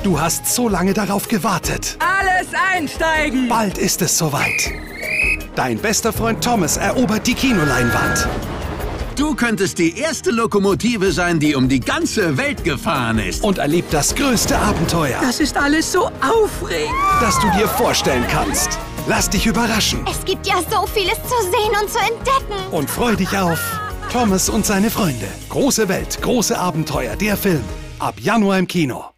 Du hast so lange darauf gewartet. Alles einsteigen! Bald ist es soweit. Dein bester Freund Thomas erobert die Kinoleinwand. Du könntest die erste Lokomotive sein, die um die ganze Welt gefahren ist. Und erlebt das größte Abenteuer, Das ist alles so aufregend. das du dir vorstellen kannst. Lass dich überraschen Es gibt ja so vieles zu sehen und zu entdecken. und freu dich auf Thomas und seine Freunde. Große Welt, große Abenteuer, der Film. Ab Januar im Kino.